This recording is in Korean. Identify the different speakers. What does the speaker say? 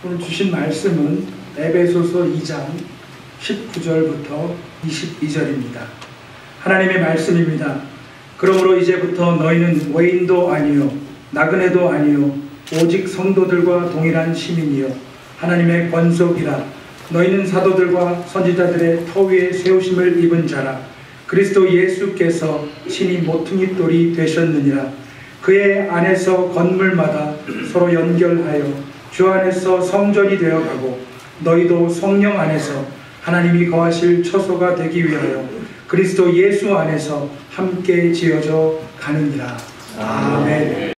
Speaker 1: 오늘 주신 말씀은 에베소서 2장 19절부터 22절입니다. 하나님의 말씀입니다. 그러므로 이제부터 너희는 외인도 아니요 나그네도 아니요 오직 성도들과 동일한 시민이요 하나님의 권속이라. 너희는 사도들과 선지자들의 터 위에 세우심을 입은 자라. 그리스도 예수께서 친히 모퉁이 돌이 되셨느니라. 그의 안에서 건물마다 서로 연결하여 주 안에서 성전이 되어가고 너희도 성령 안에서 하나님이 거하실 처소가 되기 위하여 그리스도 예수 안에서 함께 지어져 가느니라. 아멘.